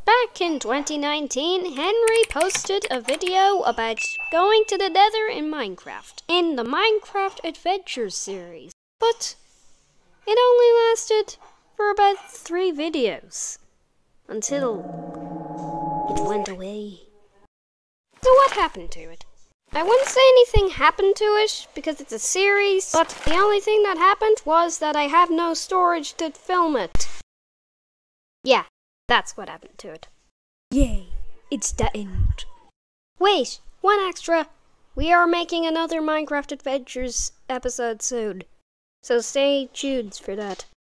Back in 2019, Henry posted a video about going to the Nether in Minecraft, in the Minecraft Adventures series. But it only lasted for about 3 videos, until it went away. So what happened to it? I wouldn't say anything happened to it, because it's a series, but the only thing that happened was that I have no storage to film it. Yeah, that's what happened to it. Yay, it's the end. Wait, one extra. We are making another Minecraft Adventures episode soon, so stay tuned for that.